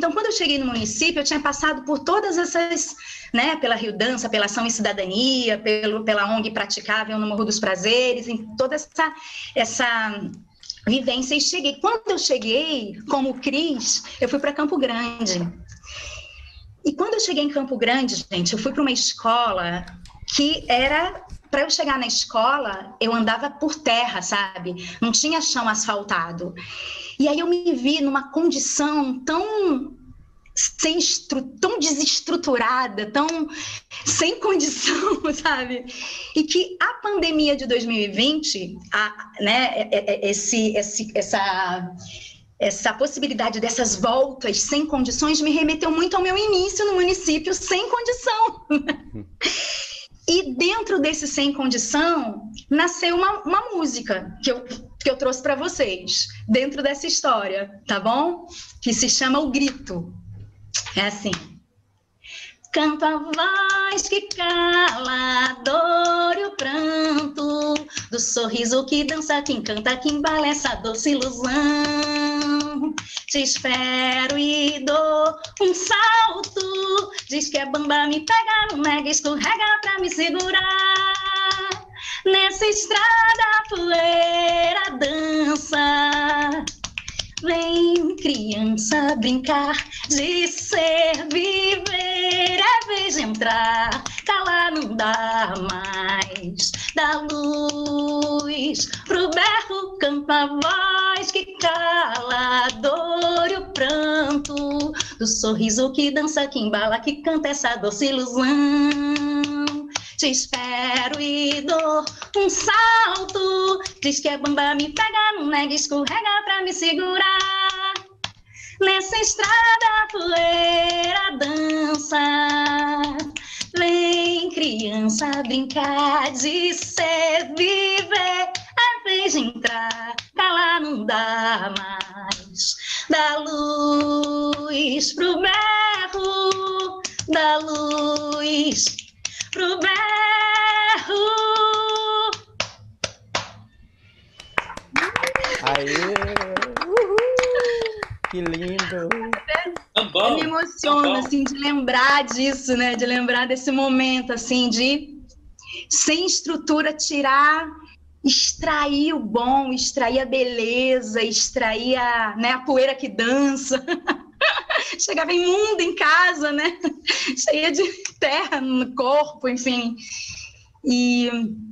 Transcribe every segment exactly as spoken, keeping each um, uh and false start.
Então, quando eu cheguei no município, eu tinha passado por todas essas, né, pela Rio Dança, pela Ação e Cidadania, pelo, pela O N G Praticável no Morro dos Prazeres, em toda essa, essa vivência. E cheguei, quando eu cheguei, como Cris, eu fui para Campo Grande. E quando eu cheguei em Campo Grande, gente, eu fui para uma escola que era... Para eu chegar na escola, eu andava por terra, sabe? Não tinha chão asfaltado. E aí eu me vi numa condição tão, sem estru... tão desestruturada, tão sem condição, sabe? E que a pandemia de dois mil e vinte, a, né, esse, esse, essa... essa possibilidade dessas voltas sem condições me remeteu muito ao meu início no município sem condição. E dentro desse sem condição, nasceu uma, uma música que eu, que eu trouxe para vocês, dentro dessa história, tá bom? Que se chama O Grito. É assim. Canto a voz que cala a dor e o pranto, do sorriso que dança, que encanta, que embala essa doce ilusão. Te espero e dou um salto, diz que a bamba me pega, não nega, escorrega pra me segurar. Nessa estrada a poeira dança. Vem, criança, brincar, de ser, viver, é vez de entrar, calar não dá mais, dá luz pro berro, canta a voz que cala a dor e o pranto, do sorriso que dança, que embala, que canta essa doce ilusão. Te espero e dou um salto, diz que a bamba me pega, não nega, escorrega pra me segurar. Nessa estrada a poeira dança. Vem, criança, brincar, de ser, viver, é vez de entrar, calar não dá mais. Dá luz pro berro, dá luz pro berro. Aê! Uhul! Que lindo! Tá bom, eu me emociono, tá assim, de lembrar disso, né? De lembrar desse momento, assim, de, sem estrutura, tirar, extrair o bom, extrair a beleza, extrair a, né, a poeira que dança. Chegava imunda em casa, né? Cheia de terra no corpo, enfim. E,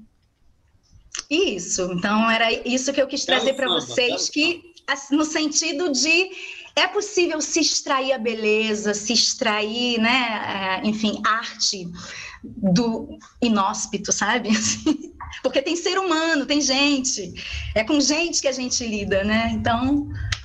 e isso. Então, era isso que eu quis trazer para vocês, que no sentido de é possível se extrair a beleza, se extrair, né? Enfim, arte do inóspito, sabe? Porque tem ser humano, tem gente. É com gente que a gente lida, né? Então,